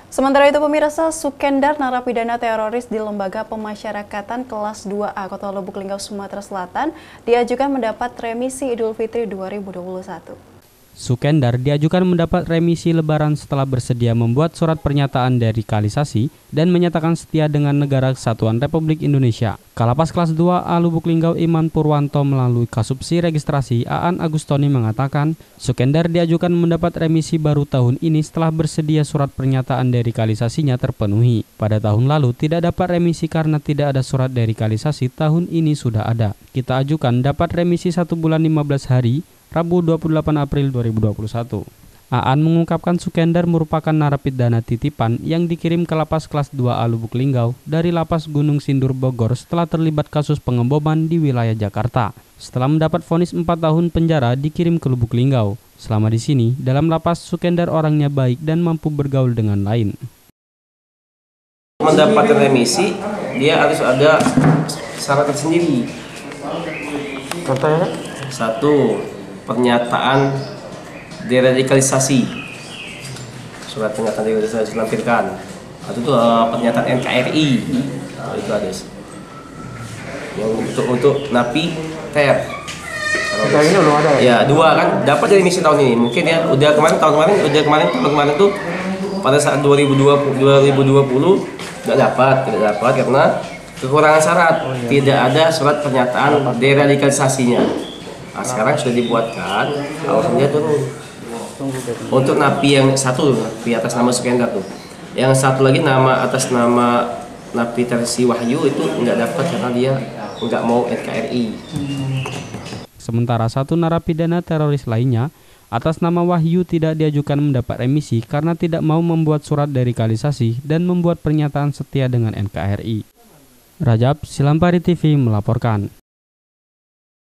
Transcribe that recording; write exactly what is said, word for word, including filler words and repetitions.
Sementara itu pemirsa, Sukendar, narapidana teroris di Lembaga Pemasyarakatan kelas dua A Kota Lubuk Linggau, Sumatera Selatan, diajukan mendapat remisi Idul Fitri dua ribu dua puluh satu. Sukendar diajukan mendapat remisi Lebaran setelah bersedia membuat surat pernyataan deradikalisasi dan menyatakan setia dengan Negara Kesatuan Republik Indonesia. Kalapas kelas dua A Lubuk Linggau Iman Purwanto melalui Kasubsi Registrasi Aan Agustoni mengatakan, Sukendar diajukan mendapat remisi baru tahun ini setelah bersedia surat pernyataan deradikalisasinya terpenuhi. Pada tahun lalu tidak dapat remisi karena tidak ada surat deradikalisasi, tahun ini sudah ada. Kita ajukan dapat remisi satu bulan lima belas hari, Rabu dua puluh delapan April dua ribu dua puluh satu. Aan mengungkapkan Sukendar merupakan narapidana titipan yang dikirim ke lapas kelas dua A Lubuk Linggau dari lapas Gunung Sindur Bogor setelah terlibat kasus pengeboman di wilayah Jakarta. Setelah mendapat vonis empat tahun penjara dikirim ke Lubuk Linggau. Selama di sini, dalam lapas Sukendar orangnya baik dan mampu bergaul dengan lain. Mendapatkan remisi, dia harus ada syarat tersendiri. Contohnya? Satu, pernyataan deradikalisasi, surat pernyataan deradikalisasi dilampirkan. Atau itu uh, pernyataan N K R I, nah, itu ada. Yang untuk untuk napi ter. Kalau ini belum ada. Ya dua kan dapat dari misi tahun ini. Mungkin ya udah kemarin tahun kemarin udah kemarin tahun kemarin tuh pada saat dua ribu dua puluh nggak dapat tidak dapat karena kekurangan syarat, oh, iya. Tidak ada surat pernyataan deradikalisasinya. Nah, sekarang sudah dibuatkan, alhamdulillah turun. Untuk napi yang satu, napi atas nama Sukendar tuh. Yang satu lagi nama atas nama napi Tersi Wahyu itu nggak dapat karena dia nggak mau N K R I. Sementara satu narapidana teroris lainnya atas nama Wahyu tidak diajukan mendapat remisi karena tidak mau membuat surat deradikalisasi dan membuat pernyataan setia dengan N K R I. Rajab Silampari T V melaporkan.